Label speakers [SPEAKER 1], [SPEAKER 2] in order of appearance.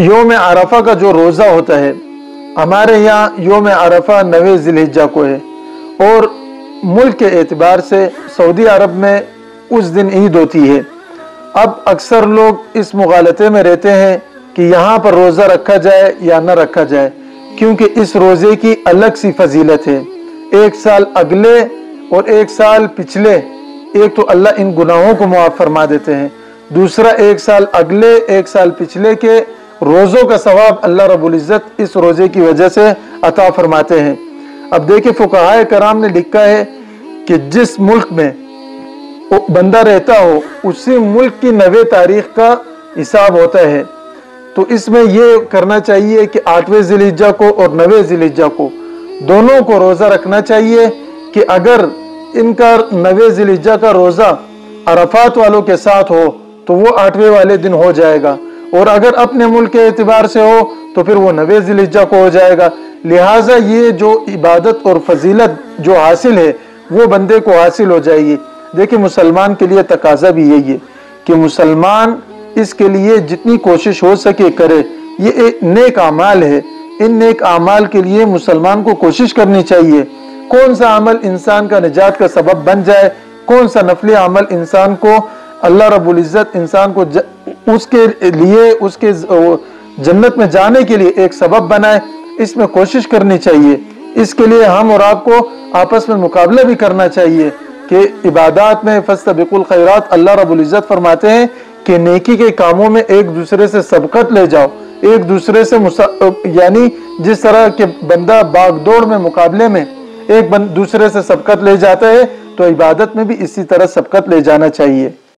[SPEAKER 1] یوم عرفہ کا جو روزہ ہوتا ہے، ہمارے یہاں یوم عرفہ 9 ذی الحجہ کو ہے، اور ملک کے اعتبار سے سعودی عرب میں اس دن عید ہوتی ہے۔ اب اکثر لوگ اس مغالطے میں رہتے ہیں کہ یہاں پر روزہ رکھا جائے یا نہ رکھا جائے، کیونکہ اس روزے کی الگ سی فضیلت ہے۔ ایک سال اگلے اور ایک سال پچھلے، ایک تو اللہ ان گناہوں کو معاف فرما دیتے ہیں، دوسرا ایک سال اگلے ایک سال پچھلے کے روزوں کا ثواب اللہ رب العزت اس روزے کی وجہ سے عطا فرماتے ہیں۔ اب دیکھیں فقہائے کرام نے لکھا ہے کہ جس ملک میں بندہ رہتا ہو اسی ملک کی 9 تاریخ کا حساب ہوتا ہے، تو اس میں یہ کرنا چاہیے کہ 8ویں ذی الحجہ کو اور 9 ذی الحجہ کو دونوں کو روزہ رکھنا چاہیے، کہ اگر ان کا 9 ذی الحجہ کا روزہ عرفات والوں کے ساتھ ہو تو وہ 8ویں والے دن ہو جائے گا، اور اگر اپنے ملک کے اعتبار سے ہو تو پھر وہ 9 ذی الحجہ کو ہو جائے گا۔ لہٰذا یہ جو عبادت اور فضیلت جو حاصل ہے وہ بندے کو حاصل ہو جائے گی۔ دیکھیں مسلمان کے لیے تقاضا بھی یہی ہے کہ مسلمان اس کے لیے جتنی کوشش ہو سکے کرے۔ یہ ایک نیک اعمال ہے، ان نیک اعمال کے لیے مسلمان کو کوشش کرنی چاہیے۔ کون سا عمل انسان کا نجات کا سبب بن جائے، کون سا نفلی عمل انسان کو اللہ رب العزت انسان کو اس کے لیے اس کے جنت میں جانے کے لیے ایک سبب بنائے، اس میں کوشش کرنی چاہیے۔ اس کے لیے ہم اور آپ کو آپس میں مقابلہ بھی کرنا چاہیے کہ عبادات میں فاستبقوا الخیرات، اللہ رب العزت فرماتے ہیں کہ نیکی کے کاموں میں ایک دوسرے سے سبقت لے جاؤ، ایک دوسرے سے یعنی جس طرح کہ بندہ باغ دوڑ میں مقابلے میں ایک دوسرے سے سبقت لے جاتا ہے، تو عبادت میں بھی اسی طرح سبقت لے جانا چاہیے۔